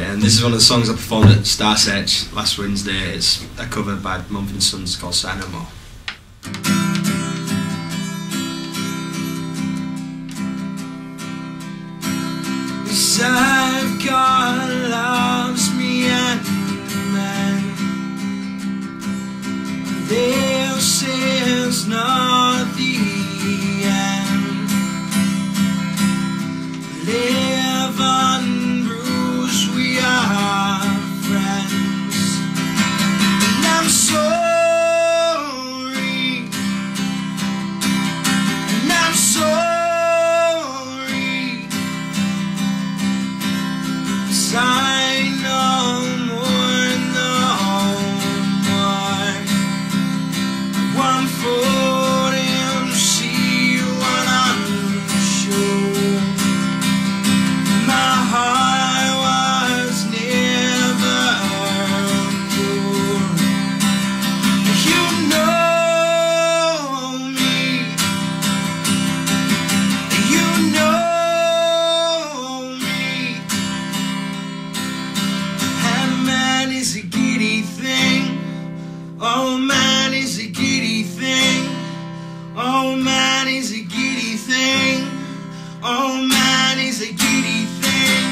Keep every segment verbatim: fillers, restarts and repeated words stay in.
and this is one of the songs I performed at Star Search last Wednesday. It's a cover by Mumford Sons called Sigh No More. I've God loves me and man, this is not the end. Live unbruised, we are friends, and I'm sorry, and I'm sorry. Sigh no more, no more. One foot in, see what I'm sure. My heart was never pure. You know me. You know. Is a giddy thing. Oh man, is a giddy thing. Oh man, is a giddy thing. Oh man, is a giddy thing.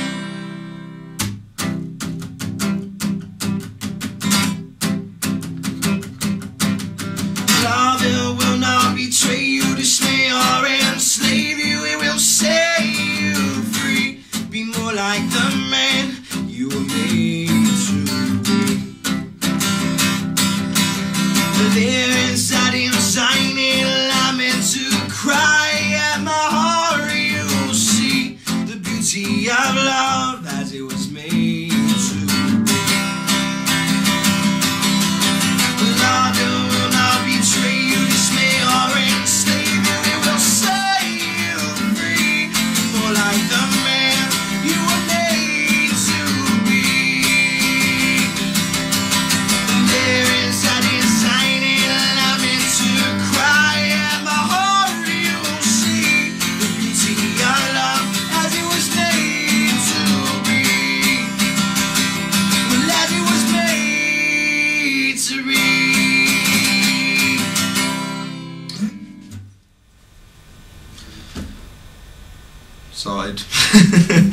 Love, it will not betray you, dismay or enslave you. It will set you free. Be more like the man you were made to. There inside inside me, I'm meant to cry at my heart. You'll see the beauty of love as it was made to be. Love, it will not betray you, dismay or enslave you. It will set you free, more like the man you were made to be. There inside inside Sorted.